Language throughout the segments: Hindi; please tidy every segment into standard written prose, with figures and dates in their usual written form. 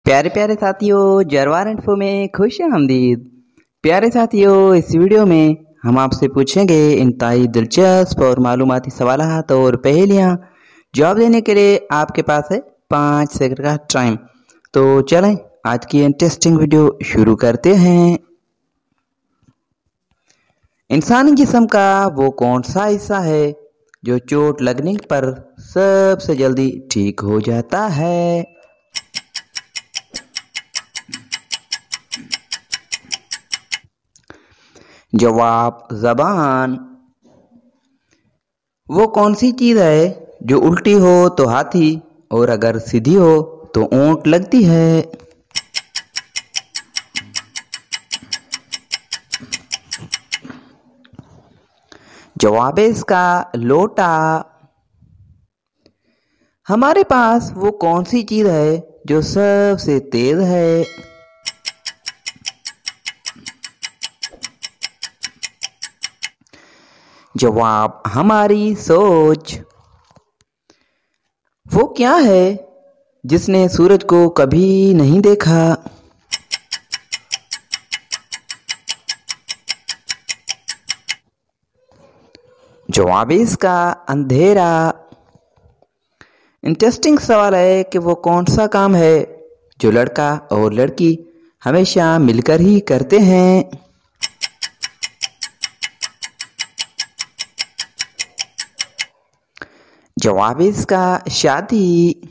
प्यारे प्यारे साथियों, जरवार इन्फो में खुश आमदीद। प्यारे साथियों, इस वीडियो में हम आपसे पूछेंगे इंतहाई दिलचस्प और मालूमाती सवालात और पहेलियाँ। जवाब देने के लिए आपके पास है 5 सेकंड का टाइम। तो चलें आज की इंटरेस्टिंग वीडियो शुरू करते हैं। इंसानी जिस्म का वो कौन सा हिस्सा है जो चोट लगने पर सबसे जल्दी ठीक हो जाता है? जवाब ज़बान। वो कौन सी चीज़ है जो उल्टी हो तो हाथी और अगर सीधी हो तो ऊंट लगती है? जवाब है इसका लोटा। हमारे पास वो कौन सी चीज़ है जो सबसे तेज है? जवाब हमारी सोच। वो क्या है जिसने सूरज को कभी नहीं देखा? जवाब है इसका अंधेरा। इंटरेस्टिंग सवाल है कि वो कौन सा काम है जो लड़का और लड़की हमेशा मिलकर ही करते हैं? जवाब है इसका शादी।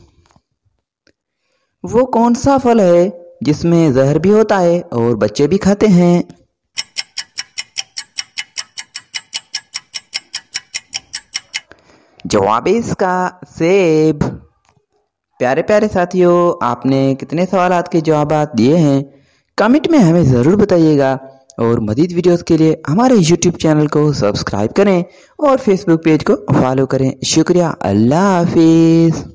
वो कौन सा फल है जिसमें जहर भी होता है और बच्चे भी खाते हैं? जवाब है इसका सेब। प्यारे प्यारे साथियों, आपने कितने सवालात के जवाब दिए हैं कमेंट में हमें ज़रूर बताइएगा। और मज़ीद वीडियोस के लिए हमारे यूट्यूब चैनल को सब्सक्राइब करें और फेसबुक पेज को फॉलो करें। शुक्रिया। अल्लाह हाफिज़।